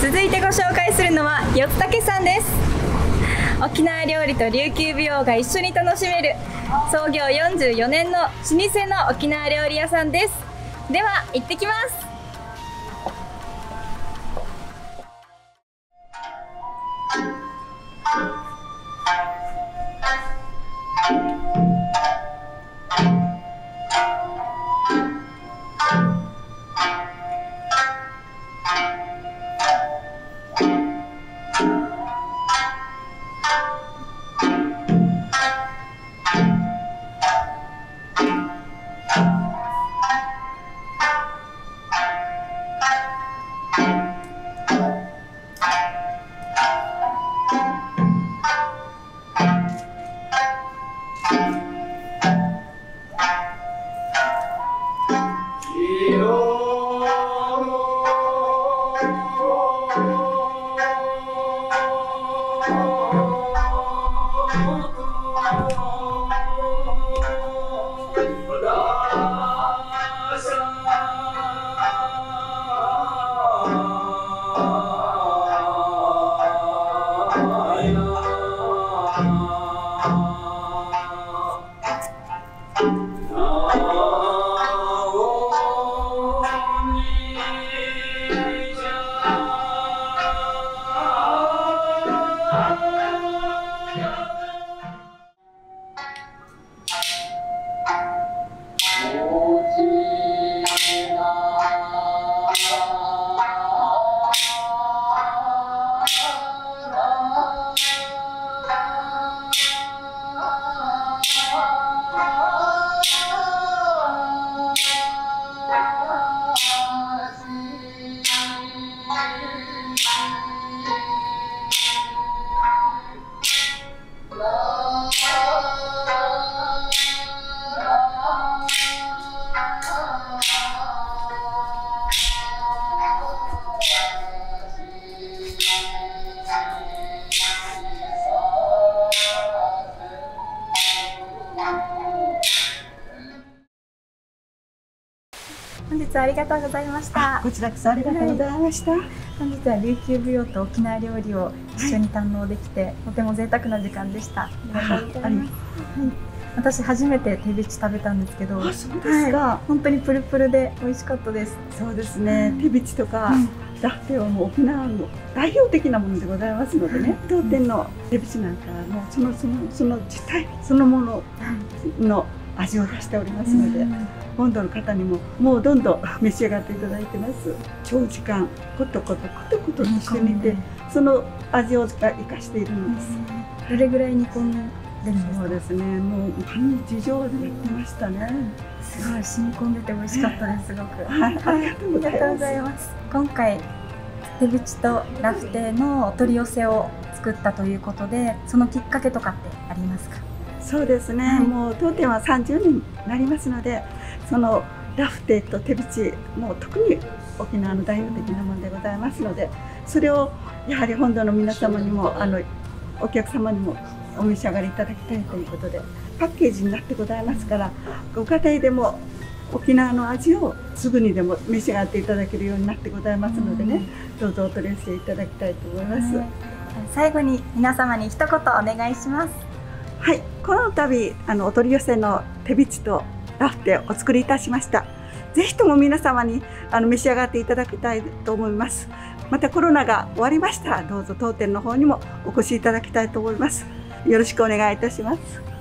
続いてご紹介するのはよつたけさんです。沖縄料理と琉球舞踊が一緒に楽しめる創業44年の老舗の沖縄料理屋さんです。では行ってきます。本日はありがとうございました。 こちらこそありがとうございました。 本日は琉球舞踊と沖縄料理を一緒に堪能できて、とても贅沢な時間でした。ありがとうございます。私初めて手びち食べたんですけど、 そうですか。 本当にプルプルで美味しかったです。 そうですね。手びちとかラフテーはもう沖縄の代表的なものでございますのでね。当店の手びちなんかはもうその自体そのものの味を出しておりますので、本土の方にももうどんどん召し上がっていただいてます。長時間コトコトとしてみて、その味を生かしているのです。 どれぐらい煮込んでるんですか？ そうですね。もう半日以上でやってましたね。 すごい染み込んでて美味しかったです。すごく。 ありがとうございます。 今回手びちとラフテーのお取り寄せを作ったということで、そのきっかけとかってありますか？ そうですね。もう当店は30年になりますので、そのラフテーと手びち、もう特に沖縄の代表的なものでございますので、それをやはり本土の皆様にもお客様にもお召し上がりいただきたいということで、パッケージになってございますから、ご家庭でも沖縄の味をすぐにでも召し上がっていただけるようになってございますのでね、どうぞお取り寄せいただきたいと思います。 最後に皆様に一言お願いします。 はい、この度お取り寄せの手びちとラフテーをお作りいたしました。ぜひとも皆様に召し上がっていただきたいと思います。またコロナが終わりましたら、どうぞ当店の方にもお越しいただきたいと思います。よろしくお願いいたします。